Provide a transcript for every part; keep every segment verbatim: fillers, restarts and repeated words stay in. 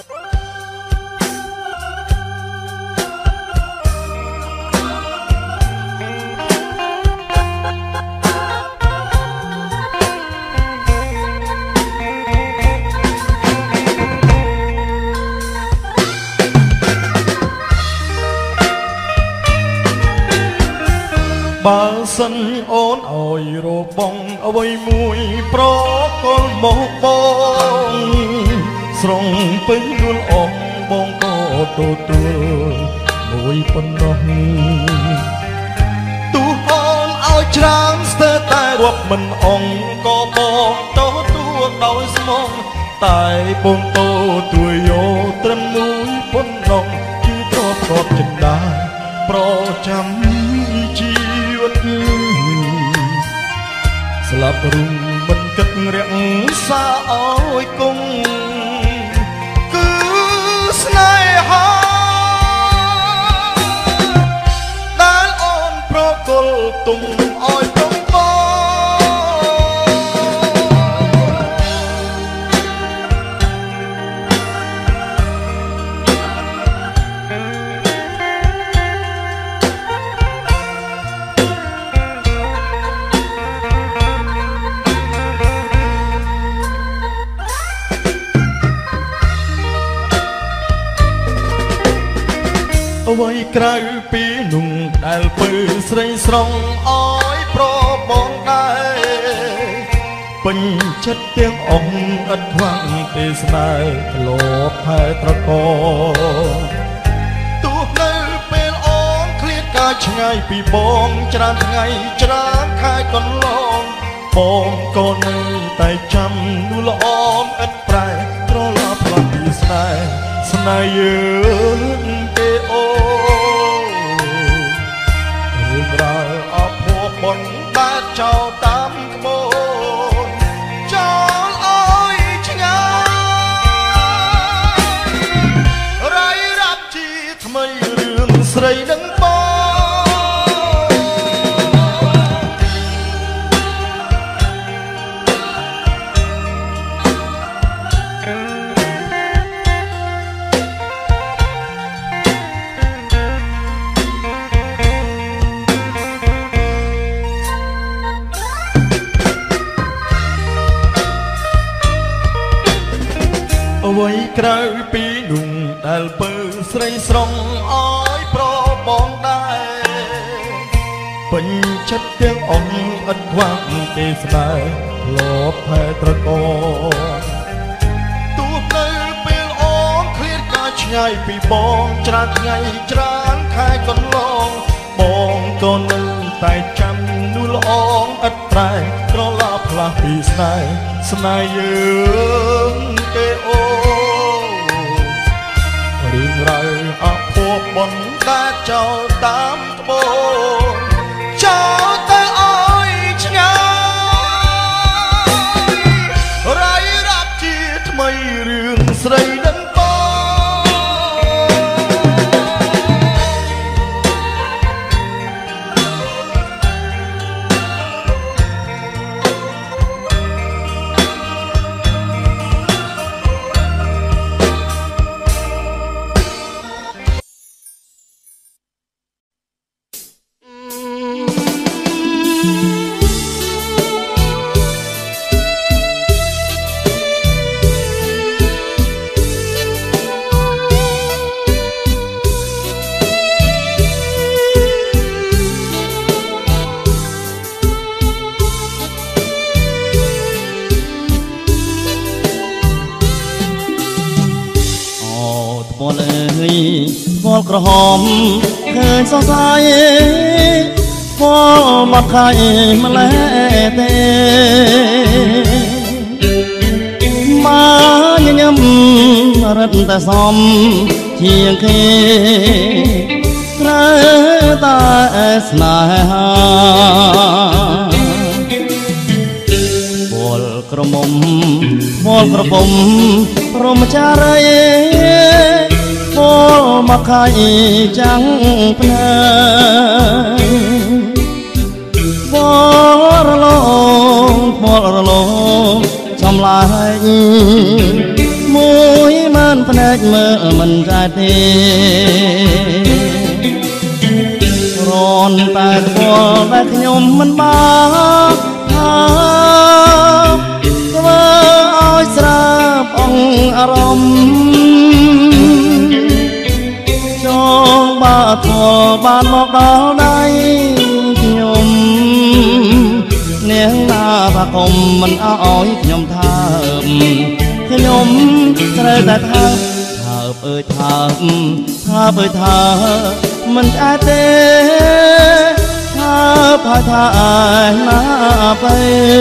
បើសិនអូនអើយរបងអ្វីមួយប្រកលមកបងស្រងពេញយល់អងបងក៏ទទួលមួយប៉ុណ្ណោះទូអូនឲ្យច្រើនស្ទើរតែរាប់មិនអងក៏បងទទួលដោយស្មងតែបងទទួលយកត្រឹមមួយប៉ុណ្ណោះគឺទ្រព្យគាត់ចិន្តាប្រចាំជីស្លាប់រុំមិនគិតរាក់សាអើយគង់គឺស្នេហាដែលអូនប្រគល់ទុំអើយទុំអ្វីក្រៅពីนุ่งដែលពើស្រីស្រងអើយប្របងដែរពេញចិត្តទាំងអង្គឥតខ្វាំងទេស្នេហ៍ធ្លាប់ថែត្រកទោះនៅពេលអូនឃ្លាតកាយឆ្ងាយពីបងច្រើនថ្ងៃច្រើនខែកន្លងបងក៏នៅតែចាំនូល្អឥតប្រែត្រឡប់ផ្លាស់ពីស្នេហ៍ស្នេហ៍យើងទេអូរឿងរ៉ាវអភ័ព្វបនបែកចោលតាមក្បូនចោលអើយឆ្ងាយរៃរាប់ជាថ្មីរឿងស្រីនឹងបងអ្វីក្រៅពីนุ่งដែលពើស្រីស្រងអើយប្របងដែរពេញចិត្តទាំងអង្គឥតខ្វាំងទេស្នេហ៍ធ្លាប់ថែត្រកទោះនៅពេលអូនឃ្លាតកាយឆ្ងាយពីបងច្រើនថ្ងៃច្រើនខែកន្លងបងក៏នៅតែចាំនូល្អឥតប្រែត្រឡប់ផ្លាស់ពីស្នេហ៍ស្នេហ៍យើងទេអូរឿងរ៉ាវអភ័ព្វបនដែលចោលតាមក្បូនចោលទៅអើយឆ្ងាយរៃរាប់ជាថ្មីរឿងស្រីនឹងពលក្រហមឃើញសរសៃពលមកខៃម្លេះទេមកញញឹមរត់តែសំជាងគេត្រូវតែស្នេហាពលក្រមុំពលក្រពុំព្រមចារីពលមកខៃចាំងភ្នែកពលរលងពលរលងចំឡាយមួយមិនភ្នែកមើលមិនចាយទេរនតែពលតែខ្ញុំមិនបានថាធ្វើឲ្យស្រាប់អងអារម្មណ៍ចងបាធម៌បានមកដល់ដៃខ្ញុំនាងណាថាកុំមិនអោយខ្ញុំថាខ្ញុំត្រូវតែថាថាអើយថាថាអើយថាមិនអាចទេថាផាថាឯណាទៅ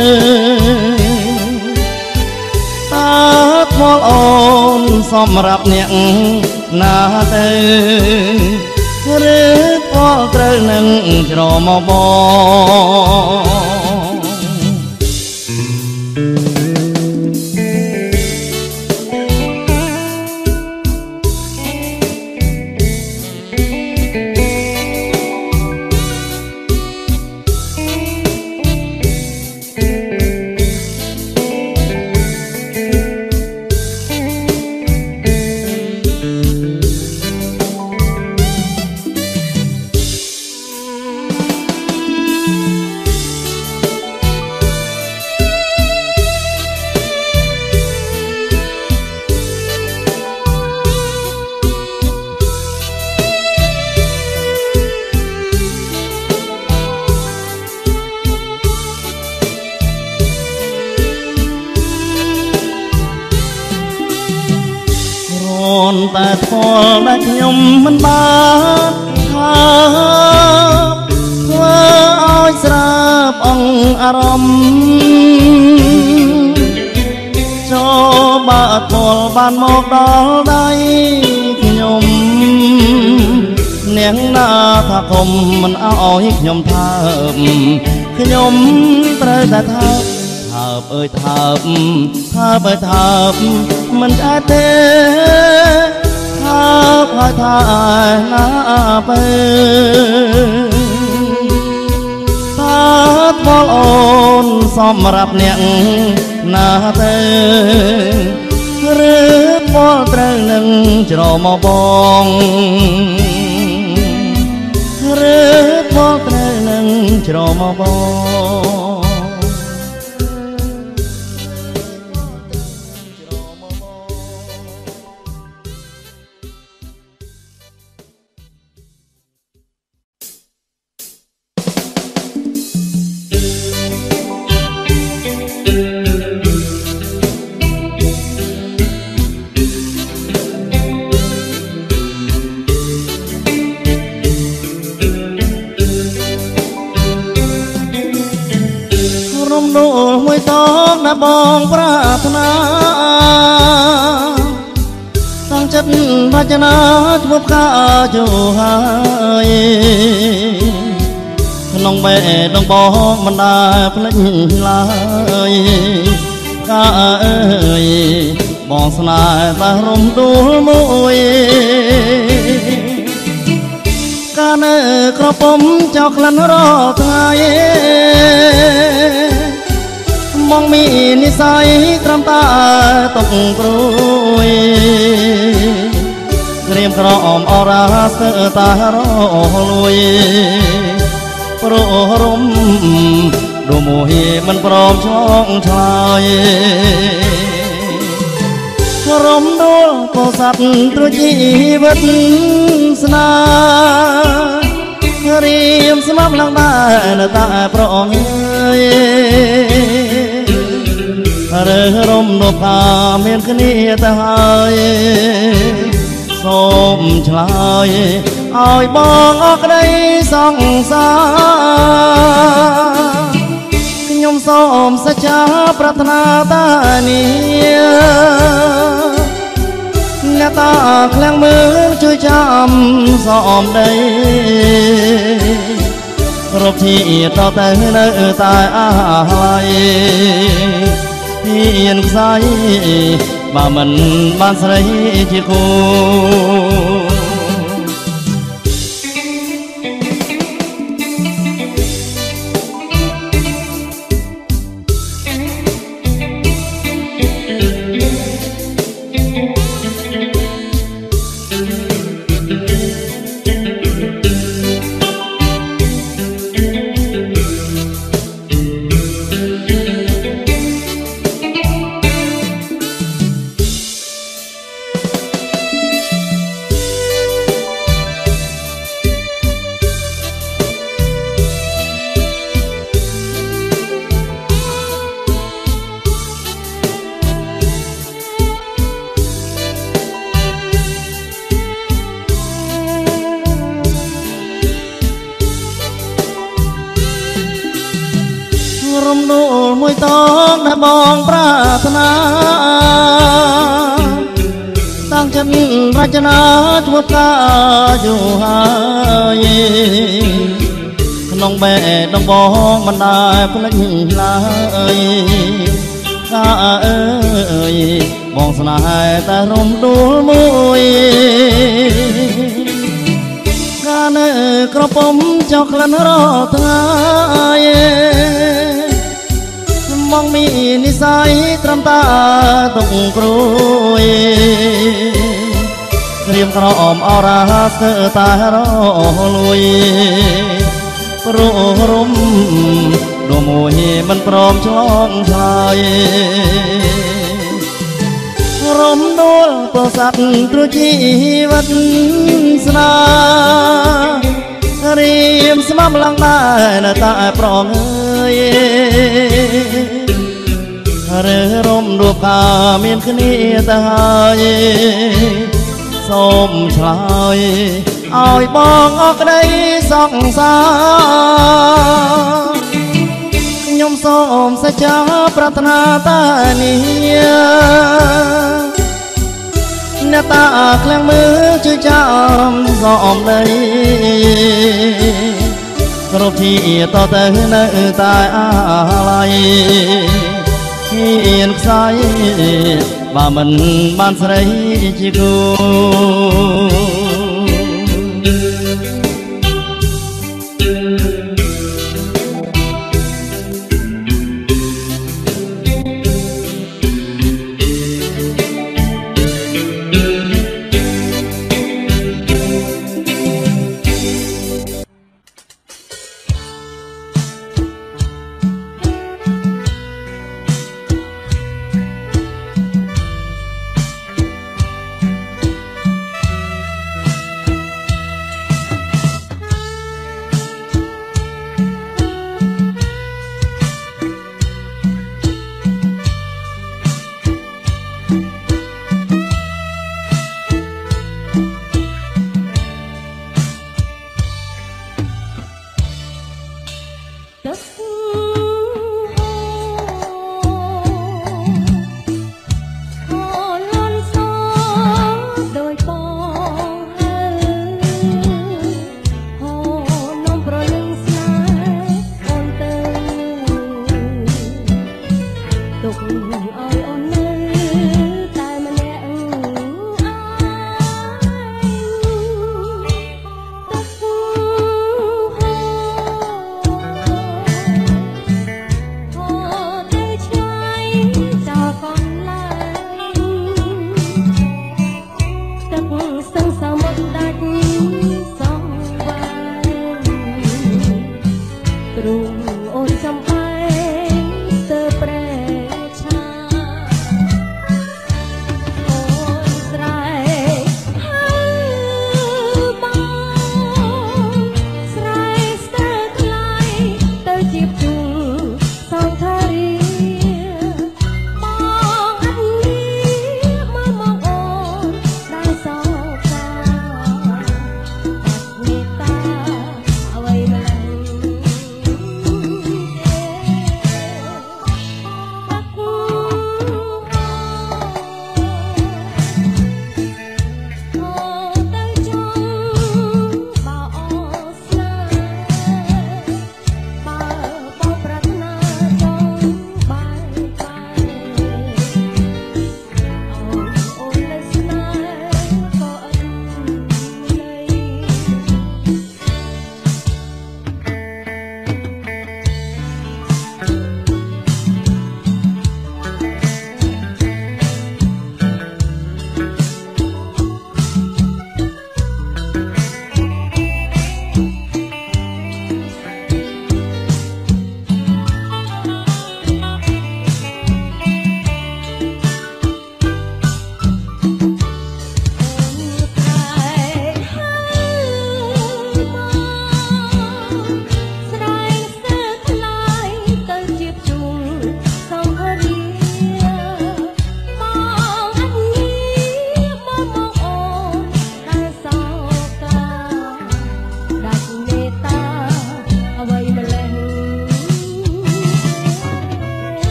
តាថ្មល់អូនសម្រាប់អ្នកណាទៅឬថ្មល់ត្រូវនឹងច្រមកតែធម៌ដែលខ្ញុំមិនបានថាធ្វើឲ្យស្រាប់អងអារម្មណ៍ចូលបាធម៌បានមកដល់ដៃខ្ញុំនាងណាថាកុំមិនអោយខ្ញុំថាខ្ញុំត្រូវតែថាថាអើយថាថាបើថាមិនអាចទេថាផាថាណាទៅតាថ្មល់អូនសម្រាប់អ្នកណាទៅឬថ្មល់ត្រូវនឹងច្រមកបងឬថ្មល់ត្រូវនឹងច្រមកបងមួយតងណាបងប្រាថ្នាតាំងចិត្តវចនាធ្វើផ្កាយោហើយក្នុងបេះដូងបងមិនដែលភ្លេចឡើយកាអើយបងស្នេហ៍តែរំដួលមួយកានៅក្រពុំចោលក្លិនរថ្ងៃมองมีนิสัยตรำตาตกปรุยเรียมกรอมอราเสตารอลุยโปรรมดูมวยมันปลอมช่องชายรมดูโกสัตตรุจีวิตสนาเรียมสมับลังได้ตาปรองเรือรมดพาเมียนคณีตะหายส้มชลายเอาบองออกได้สองสาขยมส้มสัจจาปรารถนาตาเนียหน้าตาแคลงมือช่วยจำส้มได้รบที่ต่อแต่เนื้อตายอะไรเพียนใสบ่มันบ้านใส่ที่คู Thank you. មងប្រាថ្នាតាំងចិត្តរចនាធ្វើការយូរហើយក្នុងបេះដំបងមិនដែលភ្លេចឡើយកាអើយបងស្នេហ៍តែរំដួលមួយកាលនៅក្រពុំចោះក្លិនរត់ថ្ងៃមកមាននិស័យត្រឹមតាទុកគ្រួយក្រៀមក្រអមអរាស្ទើតែរលួយព្រោះរំដួលមួយមិនព្រមឆ្លងឆ្លើយរំដួលពោស័ព្ទទ្រជីវិតស្នារៀមស្មាំឡើងដែរនៅតែប្រងើយរើរំដួលកាមានគ្នាទៅហើយសូមឆ្លើយឲ្យបងអក្តីសង្សារខ្ញុំសូមសច្ចាប្រាថ្នាតែនេះអ្នកតាក្លាំងមើលជួយចាំសមដីគ្រប់ទីតទៅនៅតែអាឡ័យហ៊ានខ្សែបើមិនបានស្រីជាគូ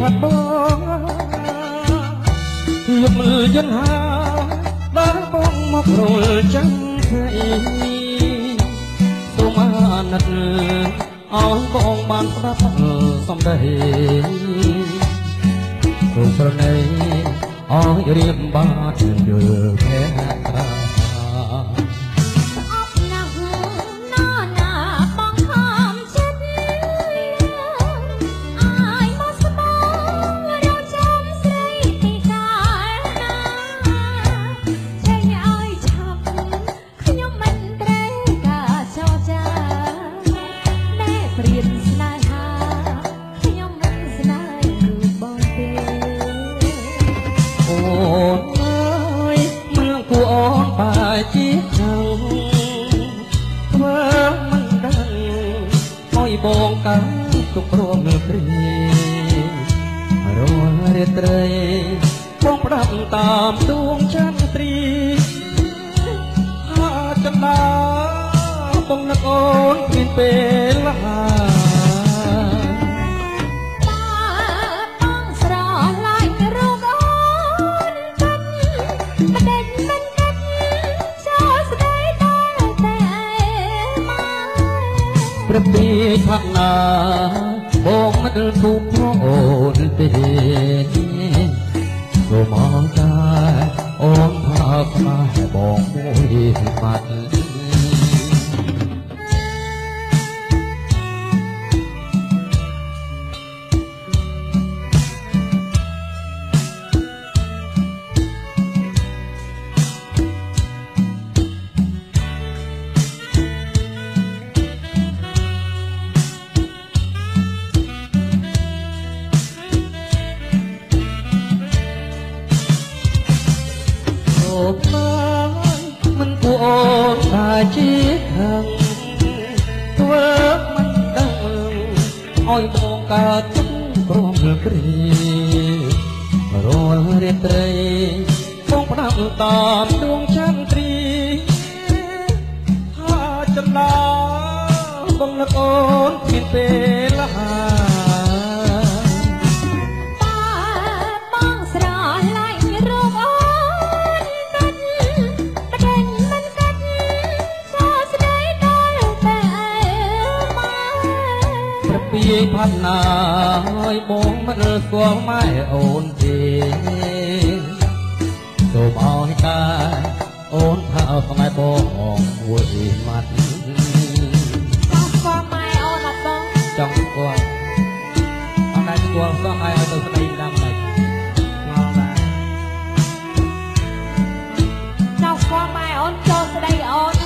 បាត់បងយកមើលយន្តហាដល់បងមករលចាំភ័យសូមអាណិតអោយបងបានស្ដាប់សំដីព្រោះប្រណីអោយរៀបបាត់យល់ភែត្រាជាខាងធ្វើមិនដឹងឲ្យបងកាន់ទុករួមគ្រីរាល់រាត្រីបងផ្ដាប់តាមដួងចន្ទ្រីហាចន្ទាបងនឹកអូនគ្មានពេលឡាព្រះពីផាក់ណាបងមិនទូប្រអូនទេសូមអរកាអូនផាក់ណាបងមួយបាត់មិនគួរអូនថាជាខាងធ្វើមិនដឹងឲ្យបងកើតទុកព្រមគ្រីរាល់រាត្រីបងផ្ដាំតាមដួងចន្ទ្រីថាចន្ទាបងនឹកអូនគ្មានពេលឡាពីផាត់ណាឲ្យបងមិនស្គាល់ម៉ែអូនទេសូមឲ្យតាអូនថាស្មែបងមួយម៉ាត់ចង់ស្គាល់ម៉ែអូនអត់បងចង់ស្គាល់អត់ដែរស្គាល់សោះឲ្យទៅស្ដីតាមតែស្គាល់ដែរចង់ស្គាល់ម៉ែអូនចូលស្ដីអូន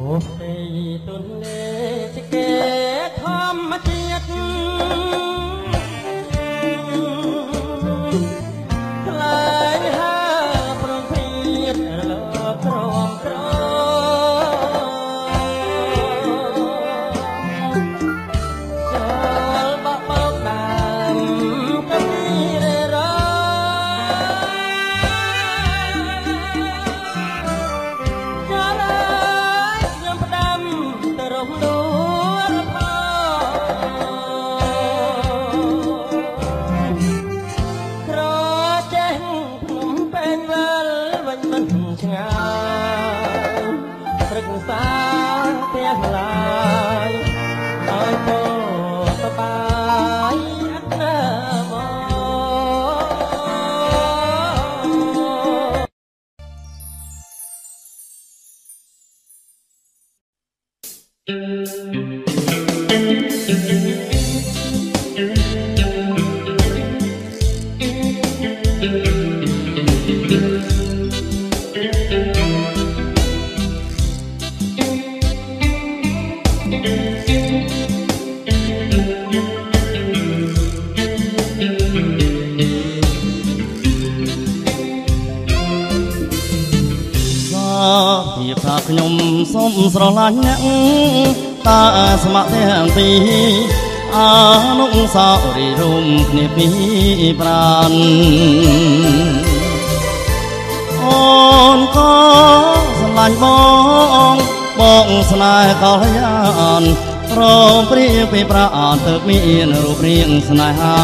ទុនលេជាគេធម្មជាតិខ្លាយហើប្រងព្រៀតលើក្រមក្រចូលបបោកដើមកពីររឆ្ងាយព្រឹកសាផ្ទះឡាយឲ្យពោសបាយអត់ណាខ្ញុំសូមស្រឡាញ់អ្នកតាស្ម័គ្រទាំងពីរអនុស្សាវរីយ៍រួមគ្នាពីប្រានអូនក៏ស្រឡាញ់បងបងស្នេហ៍កល្យានព្រមព្រៀងពីប្រានទើបមានរូបរាងស្នេហា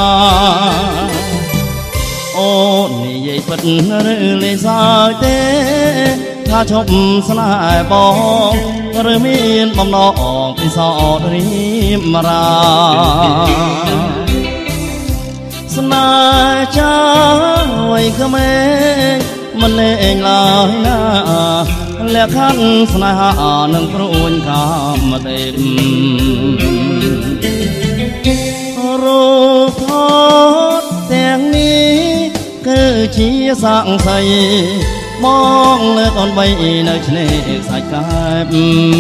អូននិយាយពិតឬលេងសើចទេថាជប់ស្នេហ៍បងឬមានបំណងពិសោធន៍រីមរាស្នេហ៍ចាវ័យក្មេងមិនលេងឡើយណាលក្ខខណ្ឌស្នេហានឹងព្រួញកាមទេពរូបថតទាំងនេះគឺជាសង្ស័យបងលើកអូនបីនៅឆ្នេរសាច់កែប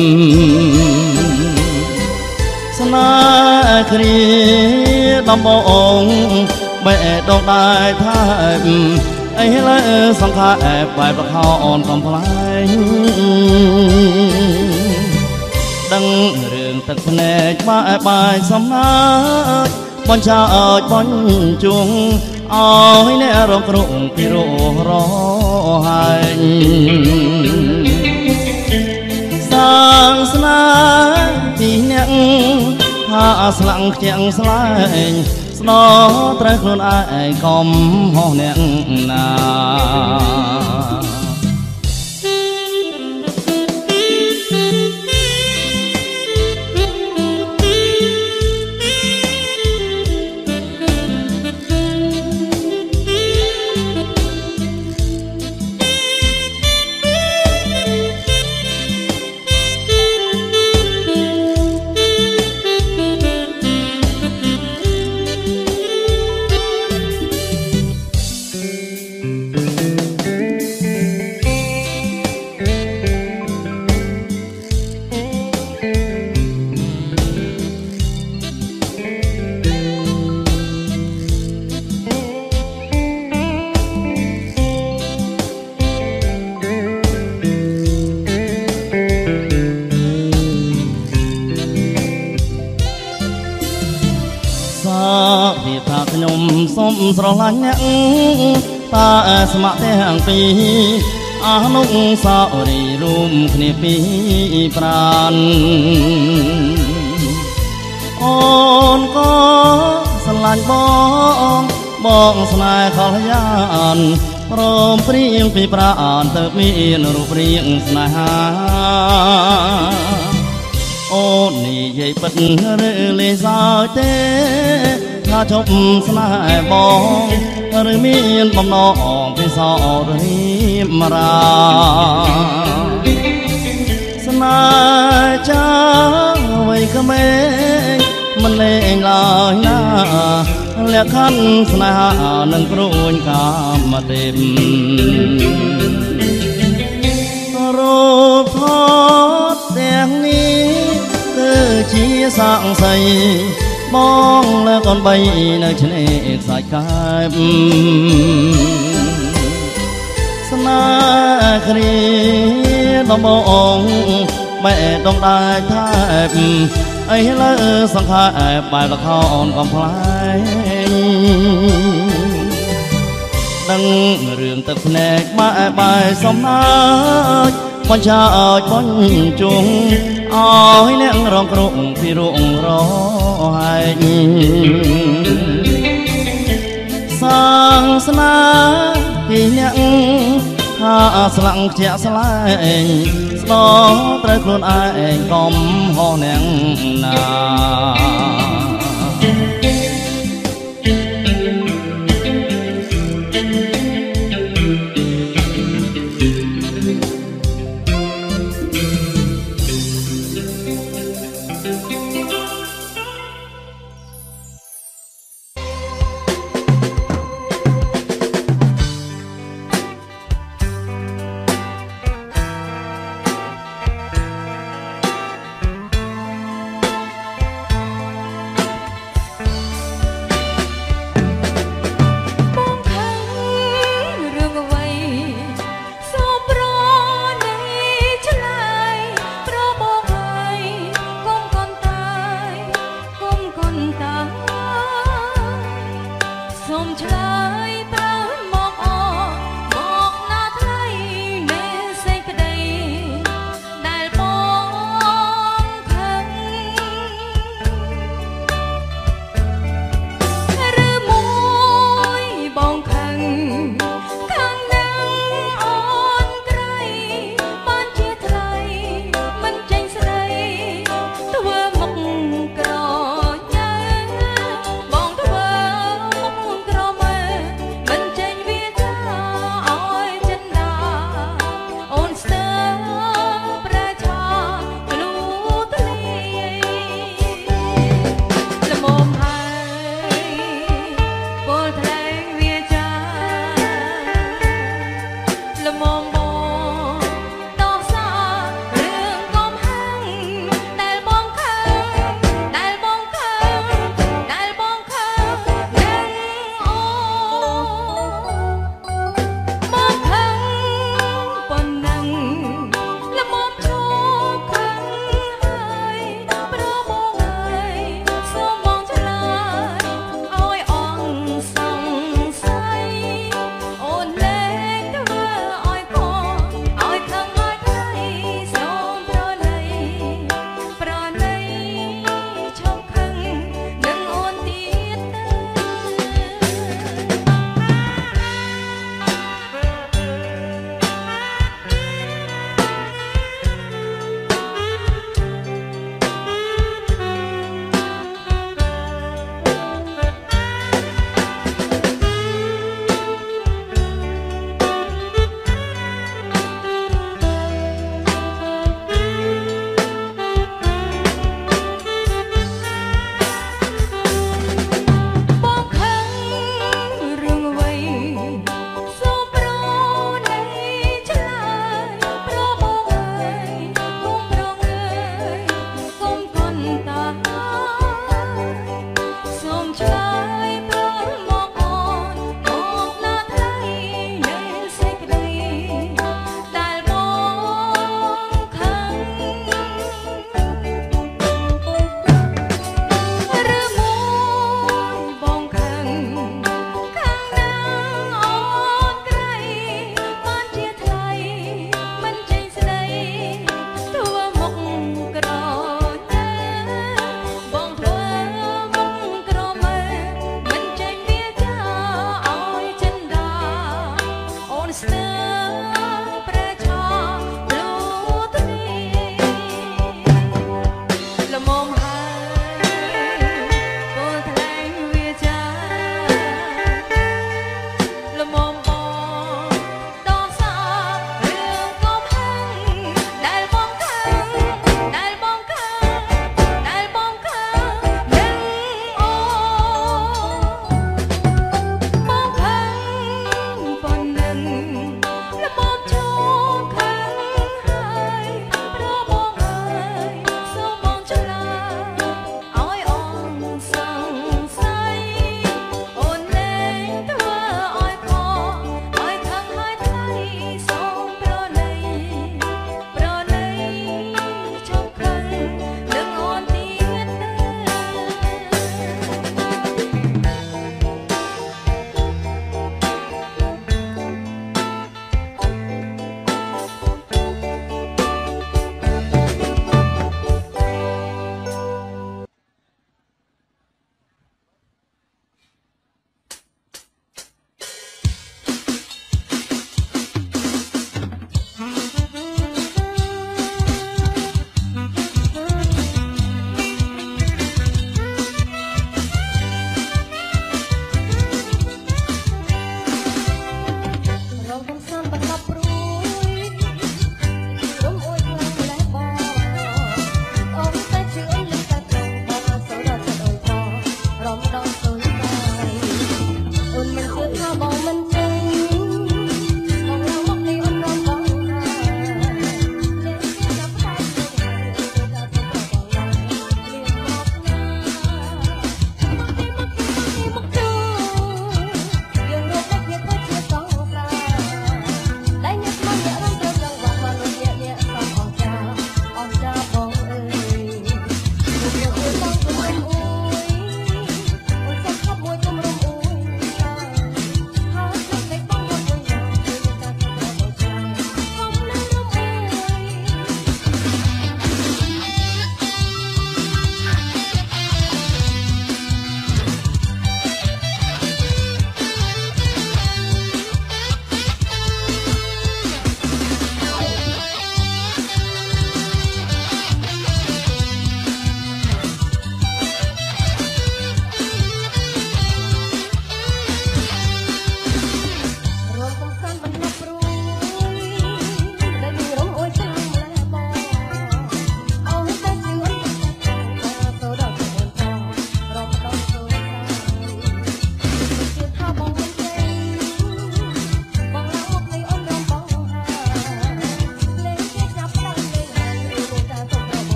ស្នេហ៍គ្រាដំបងបែដងដែរថែបអីលើសង្ខាអែបបែបខោអូនកំ ប្លែងដឹងរឿងទឹកភ្នែកបែបបាយសំណាចបញ្ឆោចបញ្ជុងអើយអ្នករងគ្រោះពីររហើយសាងស្នាពីអ្នកថាស្លាំងខ្ជាំងស្លែងស្នត្រូវខ្លួនឯងកុំហោះអ្នកណាខ្ញុំសូមស្រឡាញ់អ្នកតាស្ម័គ្រទាំងពីរអនុស្សាវរីយ៍រួមគ្នាពីប្រានអូនក៏ស្រឡាញ់បងបងស្នេហ៍កល្យានព្រមព្រៀងពីប្រានទើបមានរូបរាងស្នេហាអូននិយាយពិតឬលេងសើចទេថាជប់ស្នេហ៍បងឬមានបំណងពិសោធន៍រីមរាស្នេហ៍ចាវ័យក្មេងមិនលេងឡើយណាលក្ខខណ្ឌស្នេហានឹងព្រួញកាមទេពរូបថតទាំងនេះគឺជាសាក់សីបងលើកូនបីនៅឆ្នេរខ្សាច់កែបស្នេហ៍គ្នាដំបងម៉ែដងដាច់ថែបអីលើសង្ខេបបែបល្ខោនកំ ផ្លែងដឹងរឿងទឹកភ្នែកម៉ែបាយសំណាចបញ្ឆោចបញ្ជុងឲ្យអ្នករងគ្រោះពីរងរហែកសាងស្នាពីអ្នកថាស្លាំងខ្ជាក់ស្លែងស្ដោត្រូវខ្លួនឯងកុំហោះអ្នកណា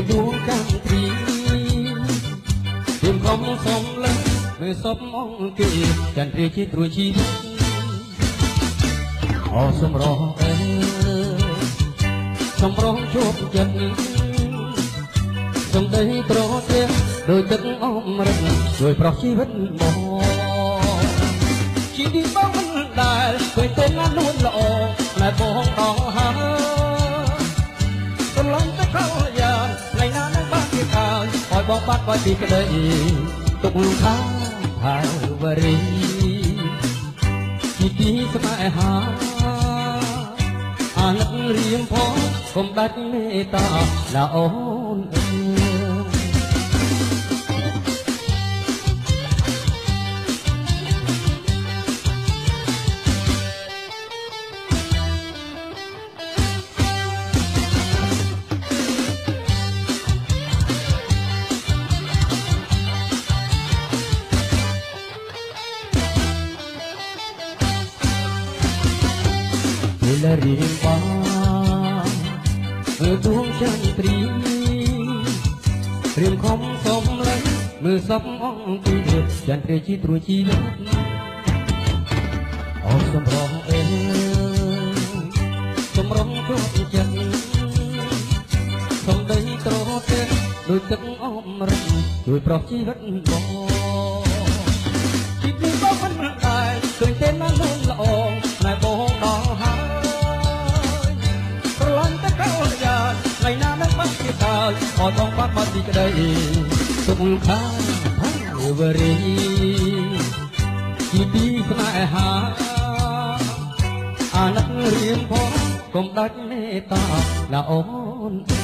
ដួងចាំទ្រីព្រៀមខំសំលេងមើលសពអង្គគេចន្ទរាជាត្រួយជីវិតអសំរងអើសំរងជួបចិត្តសំដីត្រជាដោយទឹកអមរិតដោយប្រោះជីវិតមកជីវិតបងមិនដែលឃើញទៅណានួនល្អណែបងដល់ហើយកំឡុងទៅខោយ៉ាងថ្ងៃណានឹងបានគេខាយឲ្យបងបាត់ឲ្យពីក្តីទុកខាងហើយវរីជីទីស្នេហាអាណិតរៀងផងកុំដាច់មេត្តាណាអូនអើលរៀងបងមើលដួងចន្ទ្រីរៀងខំសំលេងមើលសពអង្គទីចន្ទ្រាជីត្រួយជីវិតអោសំរងអើសំរងជួបចិត្តសំដីត្រទេដោយទឹកអមរិតដោយប្រោះជីវិតបងជីវិតបងមិនដែរឃើញទេណានោះល្អណែបងដល់ហើយថ្ងៃណានឹងបាត់ជាកាយអត់បងបាត់បាត់ពីក្តីទុកខាងហើយវរីជីទីស្នេហាអាណិតរៀងផងកុំដាច់មេត្តាណាអូន